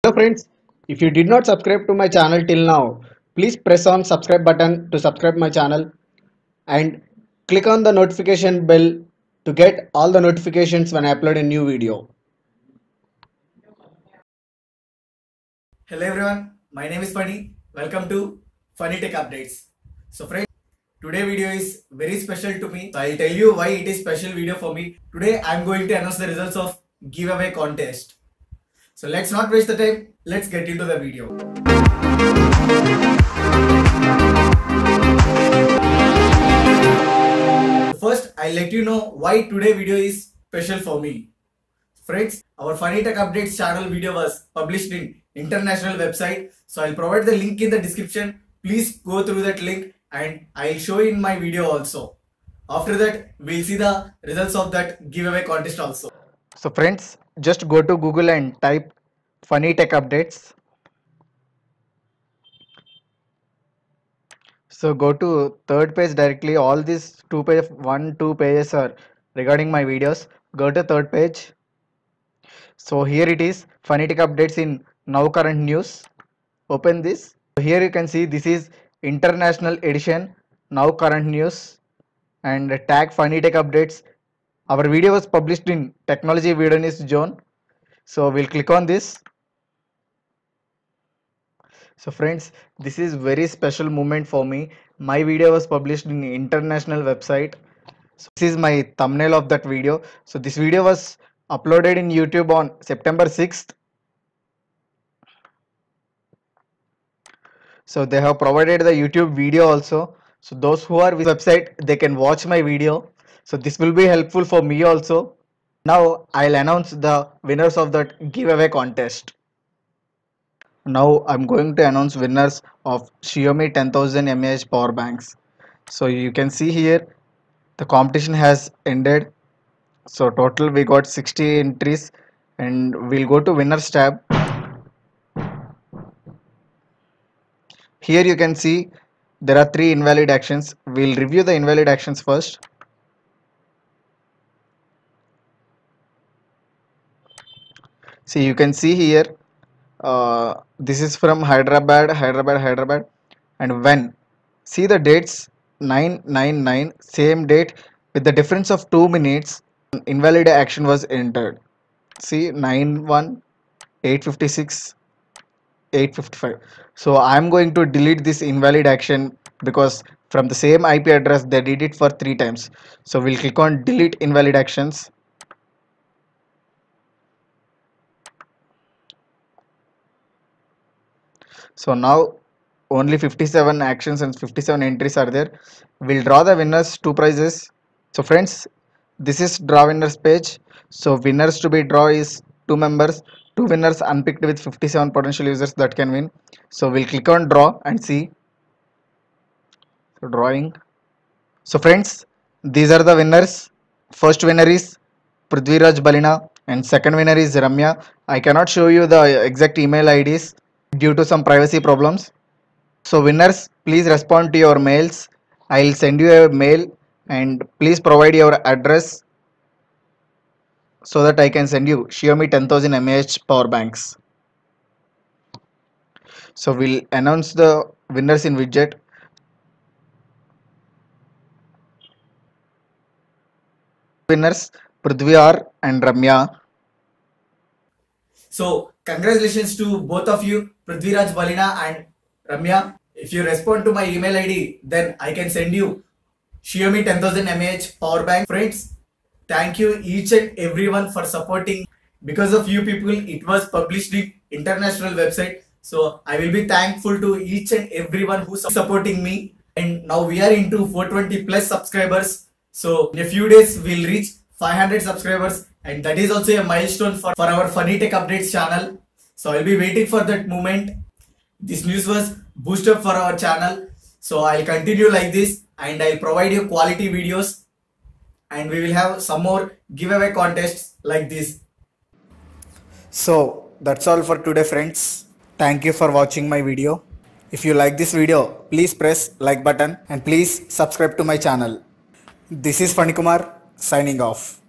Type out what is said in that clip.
Hello friends, if you did not subscribe to my channel till now, please press on subscribe button to subscribe my channel and click on the notification bell to get all the notifications when I upload a new video. Hello everyone, my name is Funny. Welcome to Funny Tech Updates. So friends, today video is very special to me. So I'll tell you why it is special video for me. Today I'm going to announce the results of giveaway contest. So let's not waste the time. Let's get into the video. First, I'll let you know why today video is special for me. Friends, our Funny Tech Updates channel video was published in international website. So I'll provide the link in the description. Please go through that link and I'll show in my video also. After that, we'll see the results of that giveaway contest also. So friends, just go to Google and type Funny Tech Updates. So go to third page directly. All these two pages are regarding my videos. Go to third page. So here it is, Funny Tech Updates in Now Current News. Open this. Here you can see this is international edition, Now Current News, and tag Funny Tech Updates. Our video was published in Technology Video News Zone. So we'll click on this. So friends, this is very special moment for me. My video was published in international website. So this is my thumbnail of that video. So this video was uploaded in YouTube on September 6th. So they have provided the YouTube video also. So those who are with the website, they can watch my video. So this will be helpful for me also. Now I'll announce the winners of that giveaway contest. Now I'm going to announce winners of Xiaomi 10,000 mAh power banks. So you can see here the competition has ended. So total we got 60 entries and we'll go to winners tab. Here you can see there are 3 invalid actions. We'll review the invalid actions first. See, you can see here this is from Hyderabad, and when see the dates 999, same date with the difference of 2 minutes, invalid action was entered. See 91, 856, 855. So I'm going to delete this invalid action because from the same IP address they did it for 3 times. So we'll click on delete invalid actions. So now only 57 actions and 57 entries are there. We'll draw the winners, 2 prizes. So friends, this is draw winners page. So winners to be draw is 2 members, 2 winners unpicked with 57 potential users that can win. So we'll click on draw and see. So drawing. So friends, these are the winners. First winner is Prithviraj Balina and second winner is Ramya. I cannot show you the exact email IDs due to some privacy problems. So winners, please respond to your mails. I'll send you a mail and please provide your address so that I can send you Xiaomi 10,000 mAh power banks. So we'll announce the winners in widget. Winners Prithvi R and Ramya. So congratulations to both of you, Prithviraj Balina and Ramya. If you respond to my email ID, then I can send you Xiaomi 10,000 mAh power bank. Friends, thank you each and everyone for supporting. Because of you people, it was published in international website. So I will be thankful to each and everyone who's supporting me. And now we are into 420 plus subscribers. So in a few days, we'll reach 500 subscribers. And that is also a milestone for our Funny Tech Updates channel. So I'll be waiting for that moment. This news was boosted for our channel. So I'll continue like this and I'll provide you quality videos. And we will have some more giveaway contests like this. So that's all for today friends. Thank you for watching my video. If you like this video, please press like button and please subscribe to my channel. This is Funny Kumar signing off.